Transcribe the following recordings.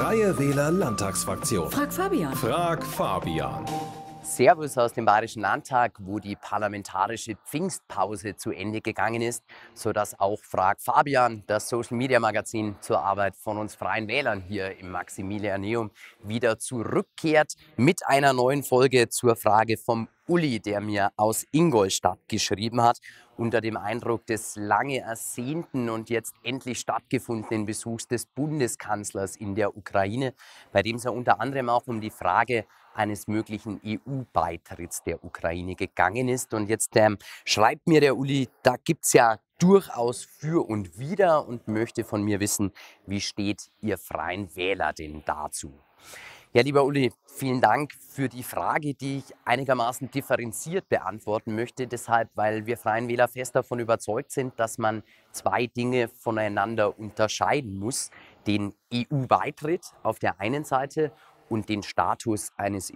Freie Wähler Landtagsfraktion. Frag Fabian. Frag Fabian. Servus aus dem Bayerischen Landtag, wo die parlamentarische Pfingstpause zu Ende gegangen ist, sodass auch Frag Fabian, das Social-Media-Magazin zur Arbeit von uns Freien Wählern hier im Maximilianeum, wieder zurückkehrt mit einer neuen Folge zur Frage vom Uli, der mir aus Ingolstadt geschrieben hat, unter dem Eindruck des lange ersehnten und jetzt endlich stattgefundenen Besuchs des Bundeskanzlers in der Ukraine, bei dem es ja unter anderem auch um die Frage eines möglichen EU-Beitritts der Ukraine gegangen ist. Und jetzt schreibt mir der Uli, da gibt es ja durchaus für und wider und möchte von mir wissen, wie steht ihr Freien Wähler denn dazu? Ja, lieber Uli, vielen Dank für die Frage, die ich einigermaßen differenziert beantworten möchte. Deshalb, weil wir Freien Wähler fest davon überzeugt sind, dass man zwei Dinge voneinander unterscheiden muss. Den EU-Beitritt auf der einen Seite und den Status eines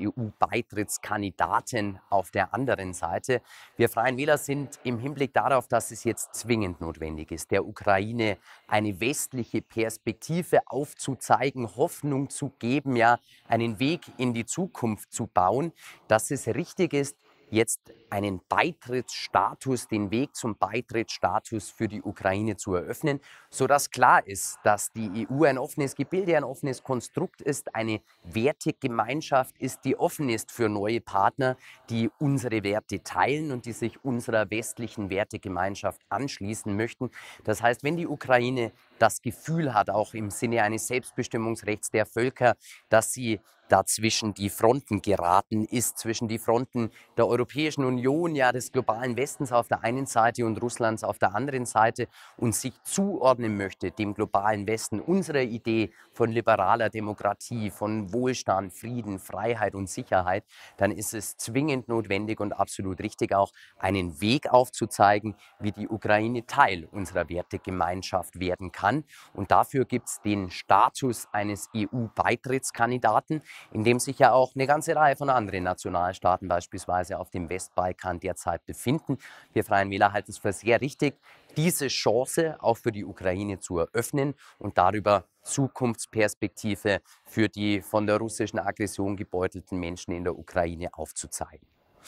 EU-Beitrittskandidaten auf der anderen Seite. Wir Freien Wähler sind im Hinblick darauf, dass es jetzt zwingend notwendig ist, der Ukraine eine westliche Perspektive aufzuzeigen, Hoffnung zu geben, ja, einen Weg in die Zukunft zu bauen, dass es richtig ist, jetzt einen Beitrittsstatus, den Weg zum Beitrittsstatus für die Ukraine zu eröffnen, sodass klar ist, dass die EU ein offenes Gebilde, ein offenes Konstrukt ist, eine Wertegemeinschaft ist, die offen ist für neue Partner, die unsere Werte teilen und die sich unserer westlichen Wertegemeinschaft anschließen möchten. Das heißt, wenn die Ukraine das Gefühl hat, auch im Sinne eines Selbstbestimmungsrechts der Völker, dass sie dazwischen die Fronten geraten ist, zwischen die Fronten der Europäischen Union, ja des globalen Westens auf der einen Seite und Russlands auf der anderen Seite und sich zuordnen möchte dem globalen Westen, unserer Idee von liberaler Demokratie, von Wohlstand, Frieden, Freiheit und Sicherheit, dann ist es zwingend notwendig und absolut richtig auch, einen Weg aufzuzeigen, wie die Ukraine Teil unserer Wertegemeinschaft werden kann. Und dafür gibt es den Status eines EU-Beitrittskandidaten, in dem sich ja auch eine ganze Reihe von anderen Nationalstaaten beispielsweise auf dem Westbalkan derzeit befinden. Wir Freien Wähler halten es für sehr richtig, diese Chance auch für die Ukraine zu eröffnen und darüber Zukunftsperspektive für die von der russischen Aggression gebeutelten Menschen in der Ukraine aufzuzeigen.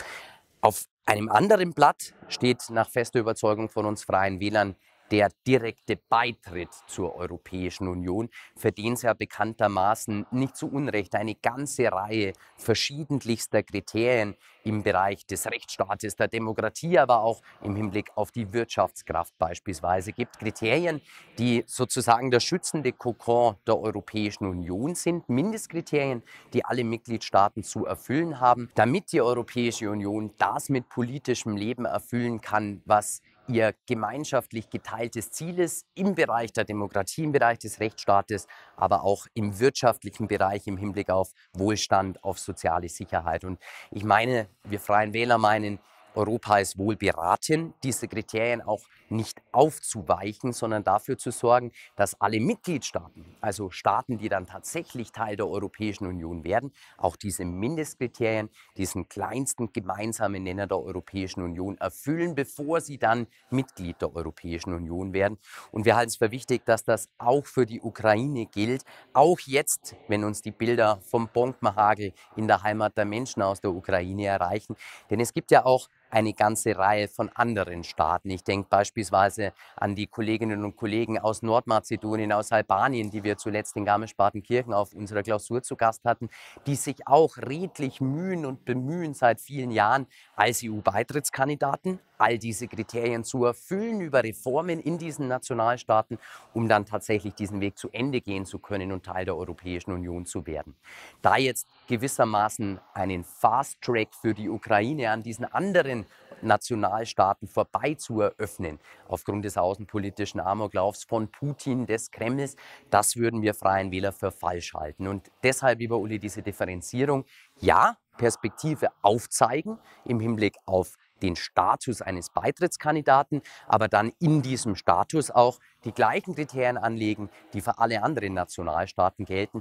Auf einem anderen Blatt steht nach fester Überzeugung von uns Freien Wählern der direkte Beitritt zur Europäischen Union, für den es ja bekanntermaßen nicht zu Unrecht eine ganze Reihe verschiedenlichster Kriterien im Bereich des Rechtsstaates, der Demokratie, aber auch im Hinblick auf die Wirtschaftskraft beispielsweise gibt. Kriterien, die sozusagen der schützende Kokon der Europäischen Union sind, Mindestkriterien, die alle Mitgliedstaaten zu erfüllen haben, damit die Europäische Union das mit politischem Leben erfüllen kann, was ihr gemeinschaftlich geteiltes Ziel ist im Bereich der Demokratie, im Bereich des Rechtsstaates, aber auch im wirtschaftlichen Bereich im Hinblick auf Wohlstand, auf soziale Sicherheit. Und ich meine, wir Freien Wähler meinen, Europa ist wohl beraten, diese Kriterien auch nicht aufzuweichen, sondern dafür zu sorgen, dass alle Mitgliedstaaten, also Staaten, die dann tatsächlich Teil der Europäischen Union werden, auch diese Mindestkriterien, diesen kleinsten gemeinsamen Nenner der Europäischen Union erfüllen, bevor sie dann Mitglied der Europäischen Union werden. Und wir halten es für wichtig, dass das auch für die Ukraine gilt, auch jetzt, wenn uns die Bilder vom Bombenhagel in der Heimat der Menschen aus der Ukraine erreichen. Denn es gibt ja auch eine ganze Reihe von anderen Staaten. Ich denke beispielsweise an die Kolleginnen und Kollegen aus Nordmazedonien, aus Albanien, die wir zuletzt in Garmisch-Partenkirchen auf unserer Klausur zu Gast hatten, die sich auch redlich mühen und bemühen seit vielen Jahren als EU-Beitrittskandidaten, all diese Kriterien zu erfüllen über Reformen in diesen Nationalstaaten, um dann tatsächlich diesen Weg zu Ende gehen zu können und Teil der Europäischen Union zu werden. Da jetzt gewissermaßen einen Fast-Track für die Ukraine an diesen anderen Nationalstaaten vorbei zu eröffnen, aufgrund des außenpolitischen Amoklaufs von Putin, des Kremls, das würden wir Freien Wähler für falsch halten. Und deshalb, lieber Uli, diese Differenzierung, ja, Perspektive aufzeigen im Hinblick auf den Status eines Beitrittskandidaten, aber dann in diesem Status auch die gleichen Kriterien anlegen, die für alle anderen Nationalstaaten gelten.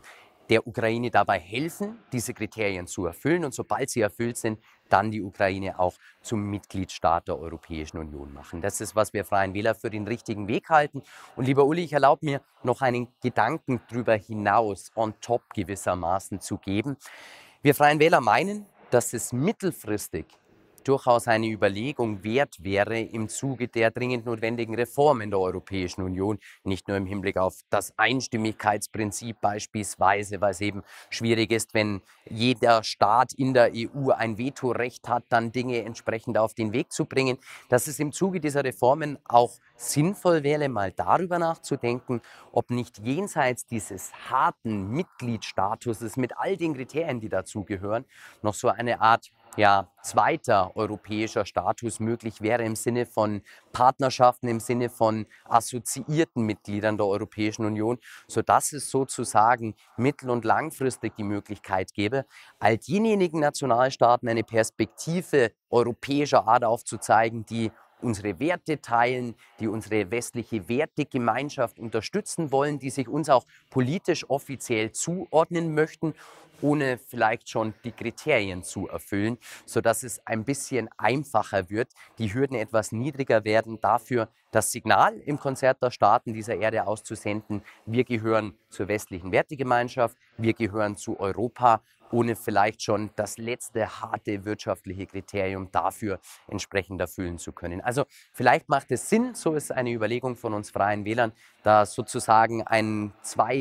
der Ukraine dabei helfen, diese Kriterien zu erfüllen und sobald sie erfüllt sind, dann die Ukraine auch zum Mitgliedstaat der Europäischen Union machen. Das ist, was wir Freien Wähler für den richtigen Weg halten. Und lieber Uli, ich erlaube mir noch einen Gedanken darüber hinaus, on top gewissermaßen zu geben. Wir Freien Wähler meinen, dass es mittelfristig durchaus eine Überlegung wert wäre im Zuge der dringend notwendigen Reformen der Europäischen Union, nicht nur im Hinblick auf das Einstimmigkeitsprinzip beispielsweise, weil es eben schwierig ist, wenn jeder Staat in der EU ein Vetorecht hat, dann Dinge entsprechend auf den Weg zu bringen, dass es im Zuge dieser Reformen auch sinnvoll wäre, mal darüber nachzudenken, ob nicht jenseits dieses harten Mitgliedstatuses mit all den Kriterien, die dazugehören, noch so eine Art zweiter europäischer Status möglich wäre im Sinne von Partnerschaften, im Sinne von assoziierten Mitgliedern der Europäischen Union, sodass es sozusagen mittel- und langfristig die Möglichkeit gäbe, all denjenigen Nationalstaaten eine Perspektive europäischer Art aufzuzeigen, die unsere Werte teilen, die unsere westliche Wertegemeinschaft unterstützen wollen, die sich uns auch politisch offiziell zuordnen möchten, ohne vielleicht schon die Kriterien zu erfüllen, sodass es ein bisschen einfacher wird, die Hürden etwas niedriger werden, dafür das Signal im Konzert der Staaten dieser Erde auszusenden, wir gehören zur westlichen Wertegemeinschaft, wir gehören zu Europa, ohne vielleicht schon das letzte harte wirtschaftliche Kriterium dafür entsprechend erfüllen zu können. Also vielleicht macht es Sinn, so ist eine Überlegung von uns Freien Wählern, da sozusagen ein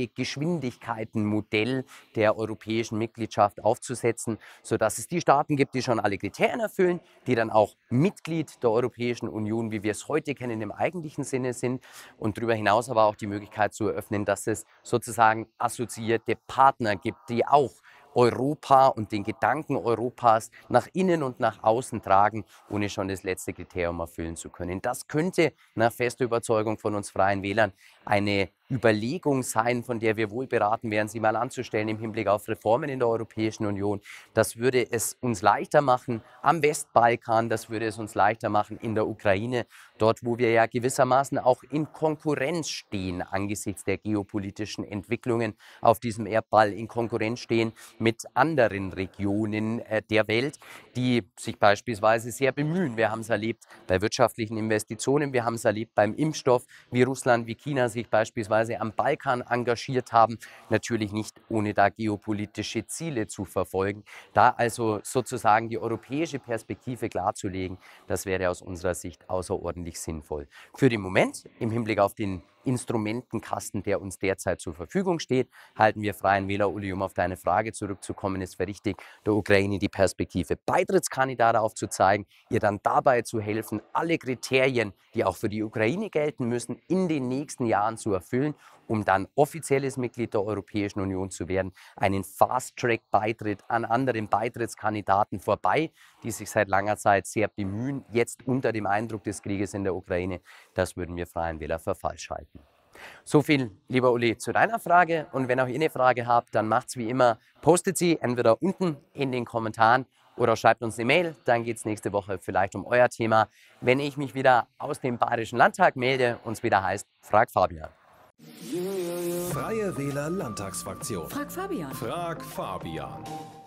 Zwei-Geschwindigkeiten-Modell der europäischen Mitgliedschaft aufzusetzen, sodass es die Staaten gibt, die schon alle Kriterien erfüllen, die dann auch Mitglied der Europäischen Union, wie wir es heute kennen, im eigentlichen Sinne sind und darüber hinaus aber auch die Möglichkeit zu eröffnen, dass es sozusagen assoziierte Partner gibt, die auch Europa und den Gedanken Europas nach innen und nach außen tragen, ohne schon das letzte Kriterium erfüllen zu können. Das könnte nach fester Überzeugung von uns Freien Wählern eine Überlegung sein, von der wir wohl beraten wären, sie mal anzustellen im Hinblick auf Reformen in der Europäischen Union. Das würde es uns leichter machen am Westbalkan, das würde es uns leichter machen in der Ukraine, dort wo wir ja gewissermaßen auch in Konkurrenz stehen angesichts der geopolitischen Entwicklungen auf diesem Erdball, in Konkurrenz stehen mit anderen Regionen der Welt, die sich beispielsweise sehr bemühen. Wir haben es erlebt bei wirtschaftlichen Investitionen, wir haben es erlebt beim Impfstoff, wie Russland, wie China sich beispielsweise am Balkan engagiert haben, natürlich nicht ohne da geopolitische Ziele zu verfolgen. Da also sozusagen die europäische Perspektive klarzulegen, das wäre aus unserer Sicht außerordentlich sinnvoll. Für den Moment, im Hinblick auf den Instrumentenkasten, der uns derzeit zur Verfügung steht, halten wir Freien Wähler, Uli, um auf deine Frage zurückzukommen, ist für richtig, der Ukraine die Perspektive Beitrittskandidat aufzuzeigen, ihr dann dabei zu helfen, alle Kriterien, die auch für die Ukraine gelten müssen, in den nächsten Jahren zu erfüllen, um dann offizielles Mitglied der Europäischen Union zu werden, einen Fast-Track-Beitritt an anderen Beitrittskandidaten vorbei, die sich seit langer Zeit sehr bemühen, jetzt unter dem Eindruck des Krieges in der Ukraine, das würden wir Freien Wähler für falsch halten. So viel, lieber Uli, zu deiner Frage. Und wenn auch ihr eine Frage habt, dann macht's wie immer, postet sie entweder unten in den Kommentaren oder schreibt uns eine Mail. Dann geht es nächste Woche vielleicht um euer Thema. Wenn ich mich wieder aus dem Bayerischen Landtag melde und es wieder heißt, frag Fabian. Freie Wähler Landtagsfraktion. Frag Fabian. Frag Fabian.